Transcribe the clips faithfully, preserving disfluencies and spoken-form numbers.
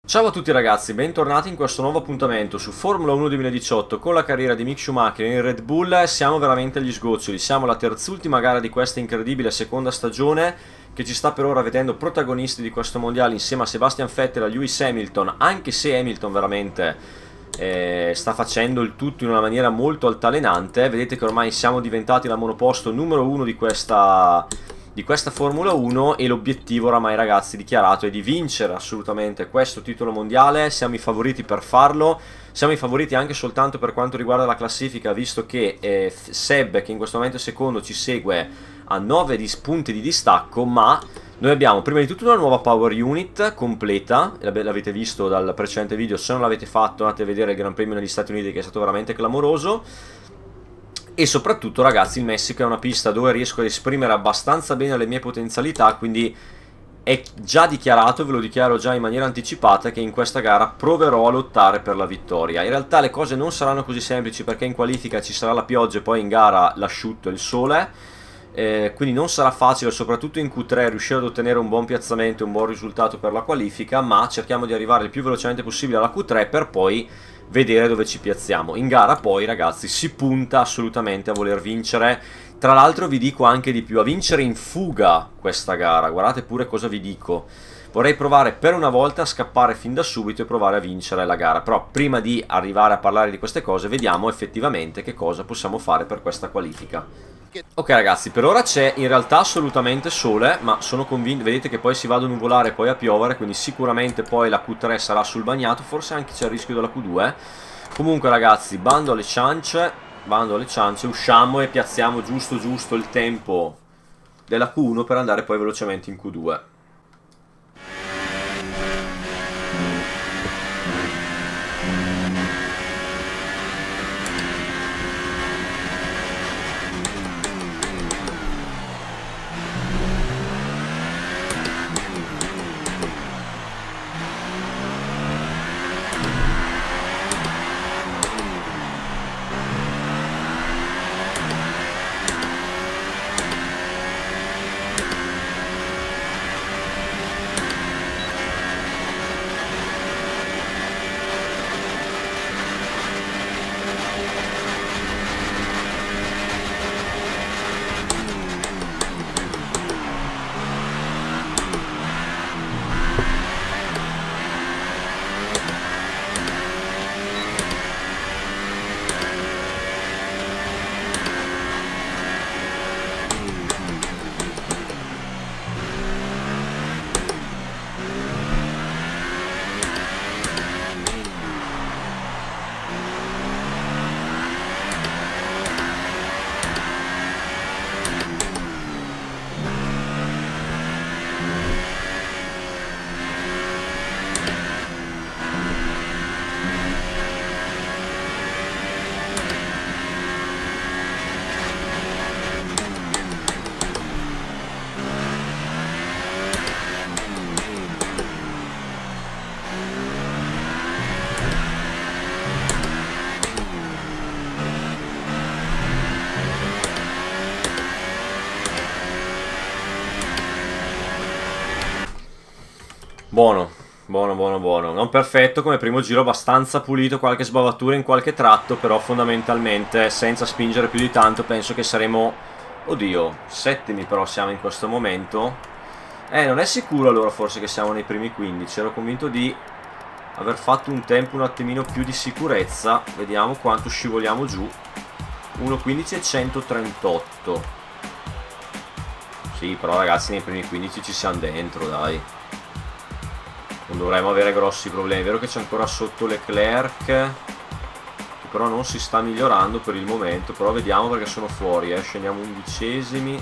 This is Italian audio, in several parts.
Ciao a tutti ragazzi, bentornati in questo nuovo appuntamento su Formula uno duemiladiciotto con la carriera di Mick Schumacher in Red Bull. Siamo veramente agli sgoccioli, siamo alla terzultima gara di questa incredibile seconda stagione che ci sta per ora vedendo protagonisti di questo mondiale insieme a Sebastian Vettel e a Lewis Hamilton, anche se Hamilton veramente eh, sta facendo il tutto in una maniera molto altalenante. Vedete che ormai siamo diventati la monoposto numero uno di questa... di questa Formula uno e l'obiettivo oramai ragazzi dichiarato è di vincere assolutamente questo titolo mondiale. Siamo i favoriti per farlo, siamo i favoriti anche soltanto per quanto riguarda la classifica, visto che eh, Seb, che in questo momento è secondo, ci segue a nove punti di distacco, ma noi abbiamo prima di tutto una nuova power unit completa, l'avete visto dal precedente video. Se non l'avete fatto andate a vedere il Gran Premio negli Stati Uniti, che è stato veramente clamoroso. E soprattutto ragazzi il Messico è una pista dove riesco ad esprimere abbastanza bene le mie potenzialità, quindi è già dichiarato, ve lo dichiaro già in maniera anticipata, che in questa gara proverò a lottare per la vittoria. In realtà le cose non saranno così semplici perché in qualifica ci sarà la pioggia e poi in gara l'asciutto e il sole, eh, quindi non sarà facile soprattutto in Q tre riuscire ad ottenere un buon piazzamento e un buon risultato per la qualifica, ma cerchiamo di arrivare il più velocemente possibile alla Q tre per poi vedere dove ci piazziamo. In gara poi ragazzi si punta assolutamente a voler vincere. Tra l'altro vi dico anche di più, a vincere in fuga questa gara. Guardate pure cosa vi dico. Vorrei provare per una volta a scappare fin da subito e provare a vincere la gara. Però prima di arrivare a parlare di queste cose vediamo effettivamente che cosa possiamo fare per questa qualifica. Ok ragazzi, per ora c'è in realtà assolutamente sole, ma sono convinto, vedete che poi si va a nuvolare e poi a piovere, quindi sicuramente poi la Q tre sarà sul bagnato, forse anche c'è il rischio della Q due. Comunque ragazzi, bando alle ciance, bando alle ciance, usciamo e piazziamo giusto giusto il tempo della Q uno per andare poi velocemente in Q due. Buono, buono, buono, buono. Non perfetto come primo giro, abbastanza pulito, qualche sbavatura in qualche tratto, però fondamentalmente senza spingere più di tanto penso che saremo... Oddio, settimi però siamo in questo momento. Eh, non è sicuro allora forse che siamo nei primi quindici, ero convinto di aver fatto un tempo un attimino più di sicurezza. Vediamo quanto scivoliamo giù. uno quindici e centotrentotto. Sì, però ragazzi nei primi quindici ci siamo dentro, dai. Non dovremmo avere grossi problemi. È vero che c'è ancora sotto Leclerc, che però non si sta migliorando per il momento. Però vediamo perché sono fuori, eh. Scendiamo undicesimi,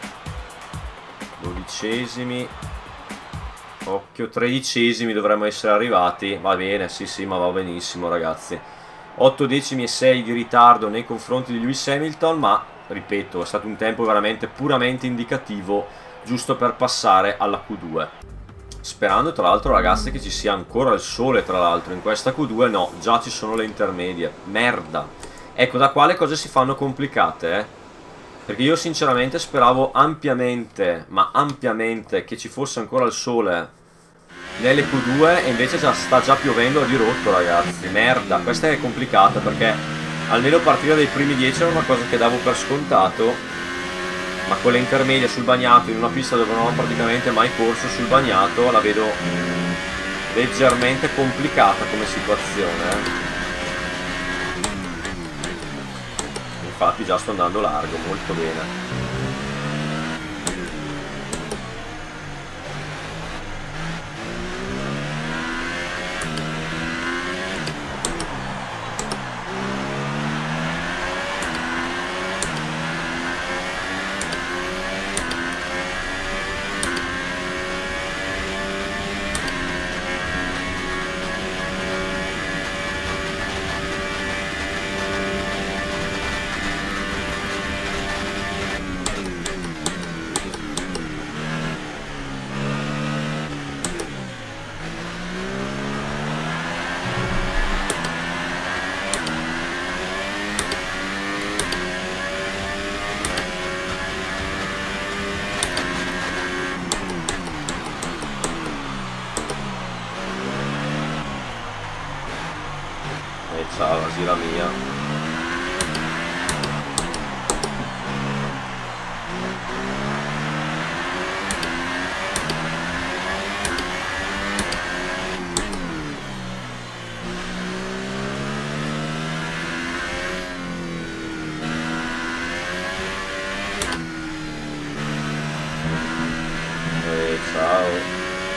dodicesimi, occhio, tredicesimi dovremmo essere arrivati. Va bene, sì sì, ma va benissimo ragazzi. otto decimi e sei di ritardo nei confronti di Lewis Hamilton, ma ripeto è stato un tempo veramente puramente indicativo, giusto per passare alla Q due. Sperando tra l'altro ragazzi che ci sia ancora il sole, tra l'altro in questa Q due no, già ci sono le intermedie. Merda. Ecco, da qua le cose si fanno complicate, eh. Perché io sinceramente speravo ampiamente, ma ampiamente, che ci fosse ancora il sole l'L Q due e invece già, sta già piovendo a dirotto, ragazzi. Merda, questa è complicata perché almeno partire dai primi dieci era una cosa che davo per scontato, ma con le intermedie sul bagnato in una pista dove non ho praticamente mai corso sul bagnato la vedo leggermente complicata come situazione, eh. Infatti già sto andando largo, molto bene. Ciao, la gira mia. E ciao.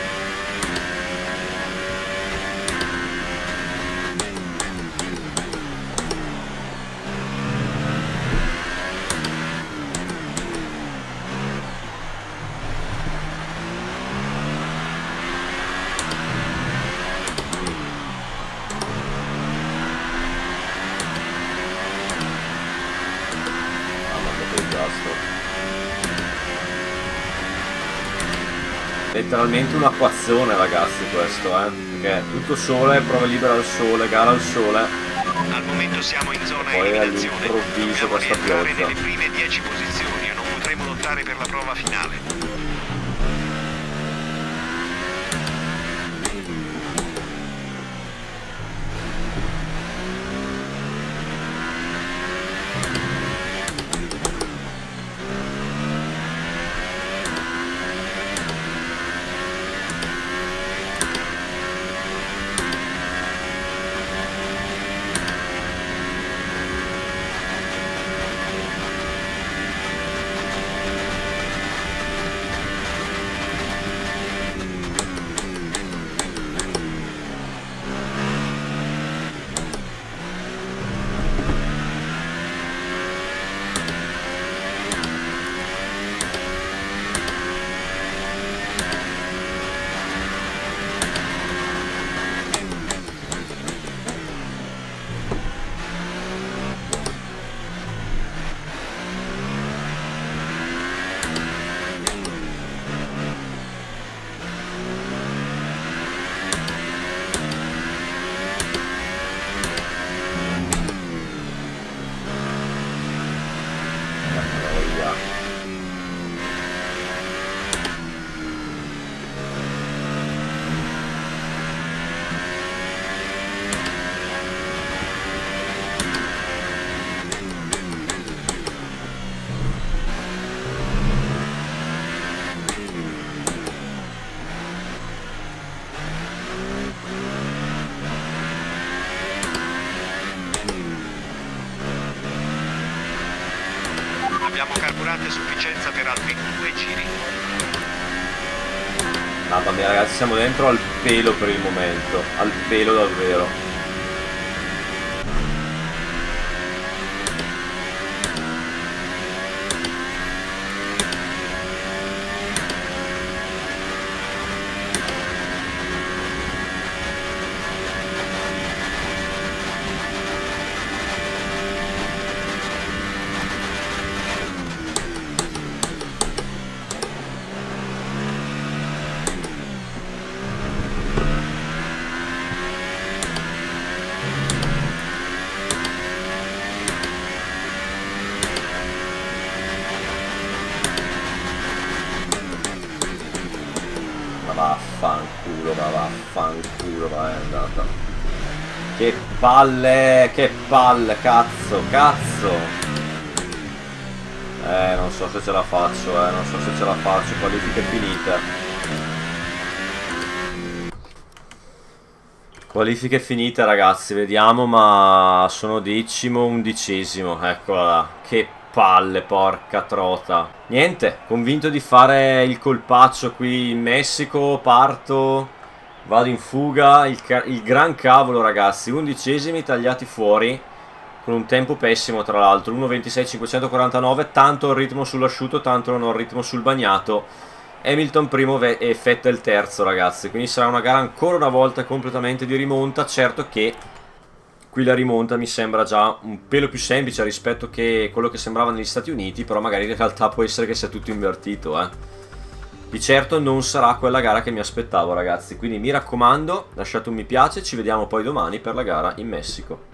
Letteralmente un acquazzone, ragazzi, questo, eh, perché tutto sole, prova libera al sole, gara al sole. Al momento siamo in zona poi eliminazione. all'improvviso Dobbiamo questa rientrare pioggia. nelle prime dieci posizioni e non potremo lottare per la prova finale. Abbiamo carburante a sufficienza per altri due giri. Mamma mia, ragazzi, siamo dentro al pelo per il momento, al pelo davvero. puttata. Che palle, che palle, cazzo, cazzo. Eh, non so se ce la faccio, eh, non so se ce la faccio, qualifiche finite. Qualifiche finite ragazzi, vediamo, ma sono decimo, undicesimo, eccola là, che palle, porca trota. Niente, convinto di fare il colpaccio qui in Messico, parto, vado in fuga, il, il gran cavolo ragazzi, undicesimi tagliati fuori, con un tempo pessimo tra l'altro, uno ventisei cinquecentoquarantanove, tanto ho il ritmo sull'asciutto, tanto non ho il ritmo sul bagnato. Hamilton primo e Vettel terzo ragazzi, quindi sarà una gara ancora una volta completamente di rimonta. Certo che qui la rimonta mi sembra già un pelo più semplice rispetto che quello che sembrava negli Stati Uniti, però magari in realtà può essere che sia tutto invertito, eh. Di certo non sarà quella gara che mi aspettavo ragazzi, quindi mi raccomando lasciate un mi piace, ci vediamo poi domani per la gara in Messico.